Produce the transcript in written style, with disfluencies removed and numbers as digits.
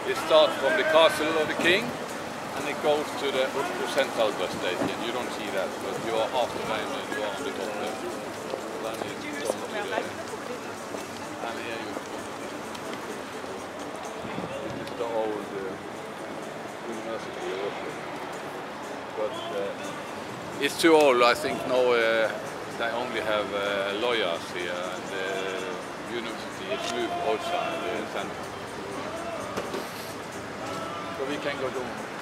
It starts from the castle of the king and it goes to the central bus station. You don't see that, but you are after them and you are on the top there. Then you come to the... And here you come. This is the old university also. But it's too old. I think now they only have lawyers here and the university is moved outside the center. So we can go down.